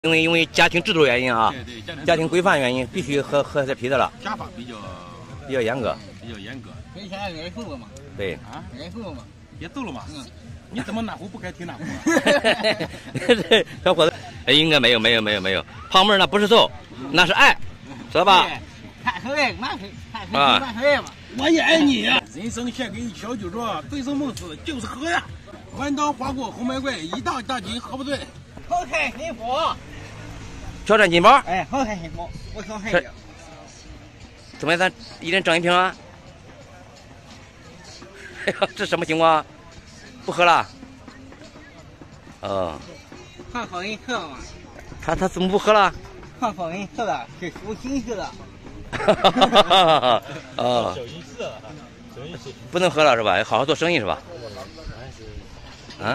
因为家庭制度原因啊， 对， 家庭规范原因，必须喝这皮的了。 家法比较严格。 跟以前挨揍了嘛？ 对。 啊，挨揍了嘛？ 别揍了嘛！你怎么哪壶不开提哪壶？ 小伙子，应该没有。胖妹儿那不是揍，那是爱，知道吧？ 看出来，看出来嘛。 我也爱你呀！人生献给小酒庄，醉生梦死就是喝呀！弯刀划过红玫瑰，一大斤喝不醉。 好开幸福。 挑战金宝。 哎，好开幸福，我挑黑的。 怎么样？咱一人整一瓶啊？哎呀，这什么情况？不喝了？ 看好人喝嘛？ 他怎么不喝了？ 看好人喝了，是属心思的。 哦，不能喝了是吧？好好做生意是吧？啊？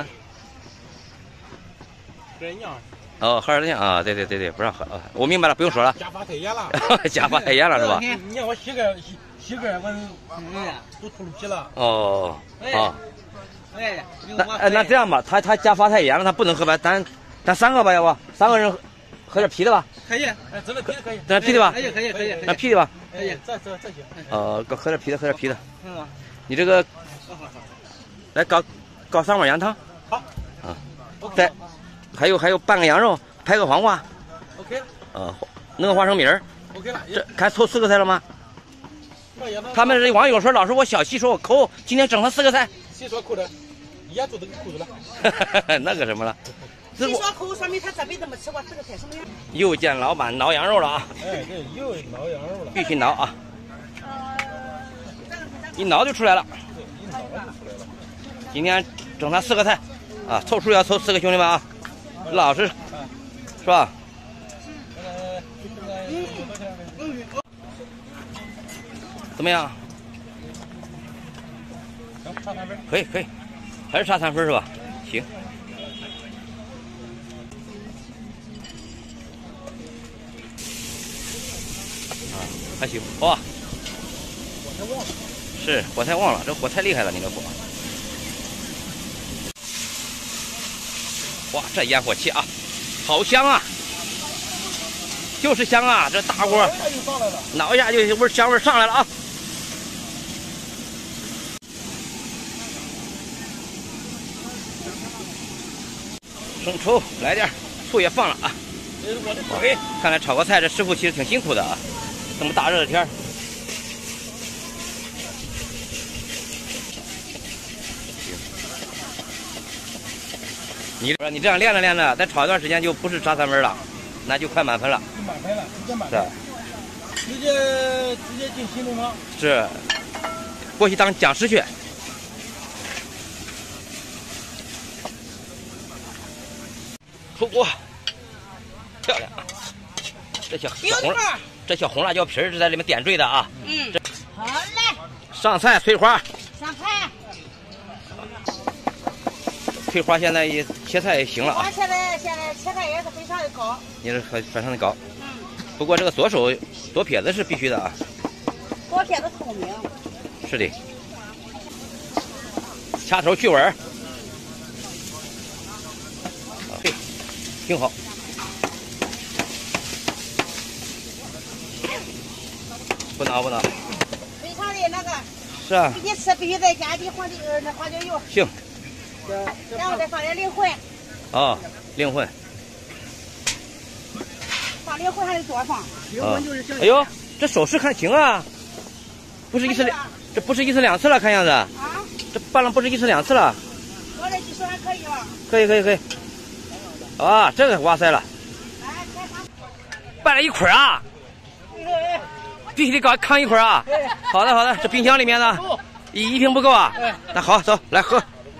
喝人酿。 哦，喝点啊，对，不让喝。我明白了，不用说了。 家法太严了。 家法太严了是吧？ 你让我膝盖纹都秃噜皮了。 哦，好。 那这样吧，他家法太严了，他不能喝吧？咱3个吧，要不3个人喝点啤的吧？ 可以， 整点啤的可以。 整点啤的吧？ 可以。 那啤的吧？ 可以，这行。喝点啤的。你这个，来搞3碗羊汤。 好。 啊。再还有半个羊肉，拍个黄瓜。 OK 了。 弄个花生米儿。 OK 了。 这看凑4个菜了吗？他们这网友说，老师我小气，说我抠，今天整了4个菜。 谁说抠的？眼珠都给抠住了。 那个什么了？ 谁说抠？说明他这辈子没吃过这个菜什么样？ 又见老板挠羊肉了啊！ 哎，对，又挠羊肉了。 必须挠啊！一挠就出来了。今天整他4个菜，啊，凑数要凑4个兄弟们啊，老实，是吧？怎么样？ 差3分。 可以，还是差3分是吧？行。还行，哇！是火太旺了，这火太厉害了，你这火！哇，这烟火气啊，好香啊！就是香啊，这大锅挠一下就香味上来了啊！生抽来点，醋也放了啊。OK， 看来炒个菜这师傅其实挺辛苦的啊，这么大热的天儿。你这样练着，再炒一段时间就不是差3分了，那就快满分了。 满分了，直接满分。直接进新东方。 是，过去当讲师去。出锅，漂亮！这小红辣椒皮儿是在里面点缀的啊。 好嘞。 上菜，翠花。 上菜。 翠花现在切菜也行了啊。 现在切菜也是非常的高。 也是非常的高。不过这个左手左撇子是必须的啊。 左撇子聪明。 是的。掐头去尾。对，挺好。不挠。 非常的那个。 是啊。 你吃必须再加一滴花椒油。 行。 然后再放点灵魂。 灵魂。 放灵魂还得多放。灵魂就是香。 哎呦，这手势看行啊，不是这不是1次2次了，看样子。啊。这拌了不是1次2次了。 我这技术还可以吧？ 可以。啊，这个哇塞了。拌了1捆啊。必须得搞扛1捆啊。好的，这冰箱里面的一瓶不够啊。那好，走来喝。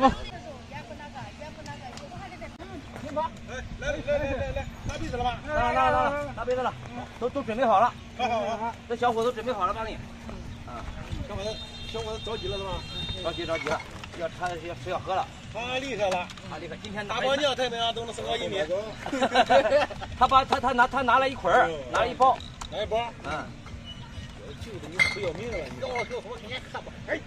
来，拿杯子了吧？ 拿杯子了，都准备好了。 好， 这小伙都准备好了吧你？ 小伙子着急了是吧？ 着急了，他是要喝了。 他厉害了， 今天大包酱太能都能升高1米。 他拿了1捆，拿了1包。 拿1包。就是你不要命了，你要我天天看吧。哎。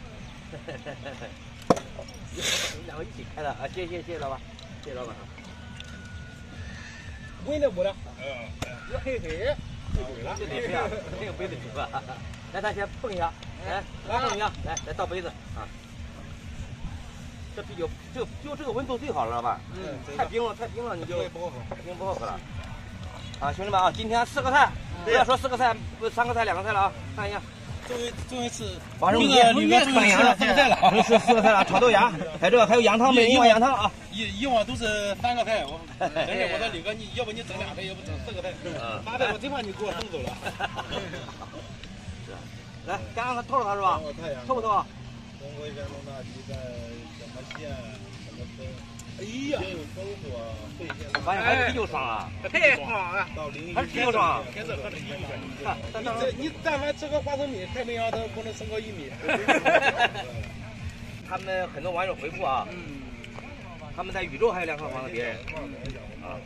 2个一起开的啊！谢谢老板，谢谢老板。 闻的不了。 嘿嘿， 没有杯子煮啊。来，咱先碰一下，来碰一下，来倒杯子啊。这啤酒，这个温度最好了，老板。太冰了，你就冰不好喝了。啊，兄弟们啊，今天4个菜，不要说4个菜，3个菜2个菜了啊，看一下。 终于吃把肉里面翻羊了 4个菜了， 是4个菜了，炒豆芽，还有羊汤没？一碗羊汤啊。 以往都是3个菜，我说李哥，你要不你整2个，要不整4个菜。8菜我真怕你给我送走了。 来，刚刚透了它是吧？透不透啊？ 中国山东大鸡在什么县、什么村？ 哎呀， 也有搜索会县。 我发现还是啤酒爽啊， 太爽了！ 到01 还是啤酒爽。 开始喝这1米。你但凡吃个花生米，太平洋它不能升高1米。 他们很多网友回复啊，他们在宇宙还有2套房子别人啊。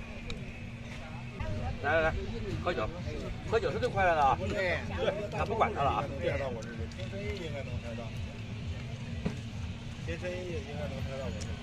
来，喝酒是最快乐的啊。 对， 他不管他了啊。 猜到我这个，天生应该能猜到。天生也应该能猜到我这个。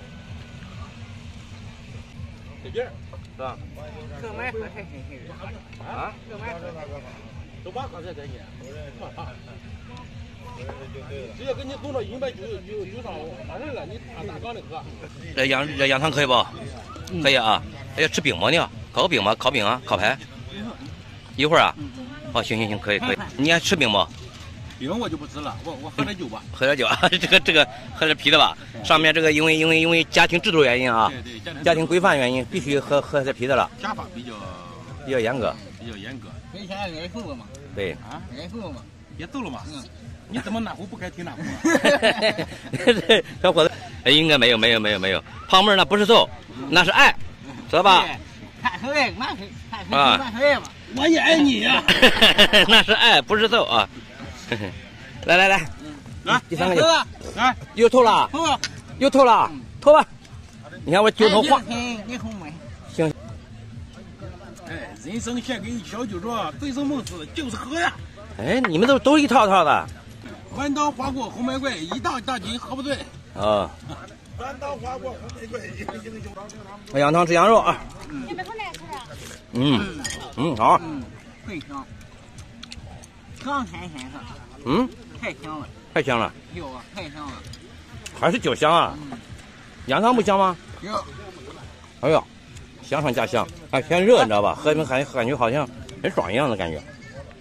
对劲儿， 是吧？ 购买喝太新鲜了。 啊？ 购买喝都把喝才可以。 我认识就对了。 直接给你弄到190上，反正了，你大缸的喝。 这羊汤可以不？可以啊。哎呀，吃饼吗你？烤个饼吗？烤饼啊？烤排？一会儿啊？哦，行，可以。你还吃饼不？ 饼我就不吃了，我喝点酒吧。 喝点酒啊，这个喝点啤的吧。上面这个因为家庭制度原因啊， 对， 家庭规范原因，必须喝点啤的了。 家法比较严格。 以前挨揍了嘛？ 对。 啊， 挨揍了嘛？ 别揍了嘛。你怎么哪壶不开提哪壶？ 小伙子，应该没有。胖妹儿那不是揍，那是爱，知道吧？ 看出来，看出来嘛。 我也爱你呀。 那是爱，不是揍啊。来，第3个酒， 来， 又透了，又透了，透吧。你看我酒头晃。 你红没？ 行。 哎，人生献给小酒庄，醉生梦死就是喝呀。 哎，你们都一套的。 弯刀划过红玫瑰，一大斤喝不醉。 啊。 弯刀划过红玫瑰， 我羊汤吃羊肉啊。 你们从哪吃啊？ 好。 最香，香甜的。太香了。 太香了。 有啊，太香了。 还是酒香啊？羊汤不香吗？ 有。 哎呀，香上加香，还偏热，你知道吧？喝感觉好像很爽一样的感觉。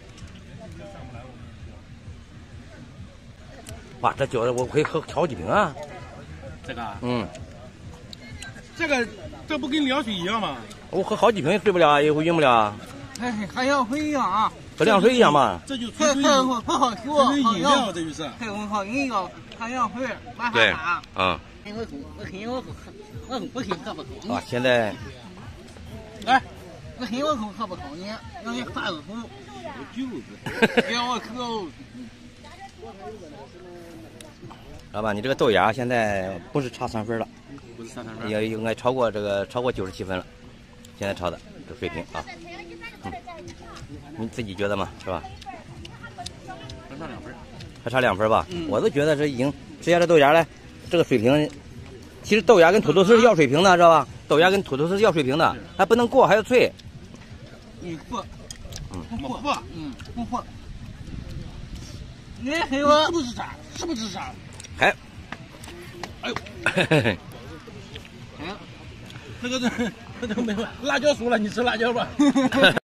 哇，这酒我可以喝好几瓶啊！ 这个？这不跟凉水一样吗？ 我喝好几瓶睡不了啊，也晕不了啊。 和凉水一样啊。 和凉水一样嘛。 这就不好喝， 这是饮料，这就是。 好饮料，喝凉水，麻对， 我不行喝不口。 啊，现在。 来， 不行我口喝不口，你让你发个口。 就是。 我口。 老板，你这个豆芽现在不是差3分了， 不是差3分， 也应该超过97分了，现在超的这水平啊。你自己觉得吗？是吧？还差2分吧？我都觉得这已经吃下这豆芽来，这个水平，其实豆芽跟土豆丝是要水平的，知道吧？豆芽跟土豆丝是要水平的，还不能过，还要脆。 不过。你黑我是不是啥？ 还， 哎呦，那个没有辣椒熟了，你吃辣椒吧。